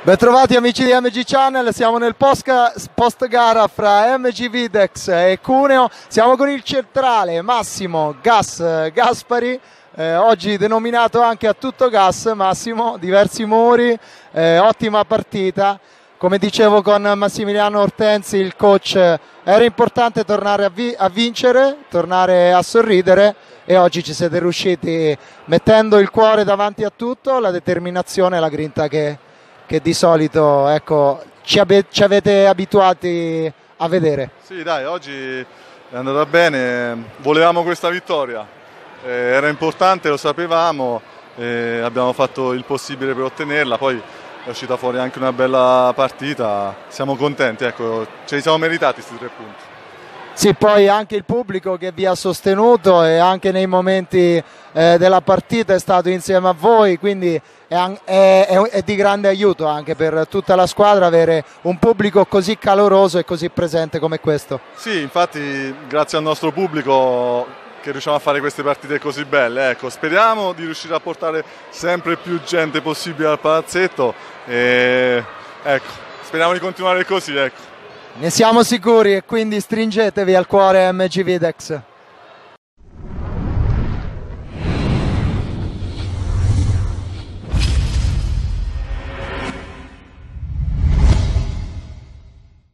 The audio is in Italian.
Bentrovati amici di MG Channel, siamo nel post gara fra MG Videx e Cuneo, siamo con il centrale Massimo Gaspari, oggi denominato anche a tutto gas. Massimo, diversi muri, ottima partita. Come dicevo con Massimiliano Ortensi, il coach, era importante tornare a vincere, tornare a sorridere, e oggi ci siete riusciti mettendo il cuore davanti a tutto, la determinazione e la grinta che di solito, ecco, ci avete abituati a vedere. Sì, dai, oggi è andata bene, volevamo questa vittoria, era importante, lo sapevamo, abbiamo fatto il possibile per ottenerla, poi è uscita fuori anche una bella partita, siamo contenti, ecco, ce li siamo meritati questi 3 punti. Sì, poi anche il pubblico che vi ha sostenuto e anche nei momenti della partita è stato insieme a voi, quindi è di grande aiuto anche per tutta la squadra avere un pubblico così caloroso e così presente come questo. Sì, infatti grazie al nostro pubblico che riusciamo a fare queste partite così belle, ecco, speriamo di riuscire a portare sempre più gente possibile al palazzetto e ecco, speriamo di continuare così, ecco. Ne siamo sicuri, e quindi stringetevi al cuore MG Videx.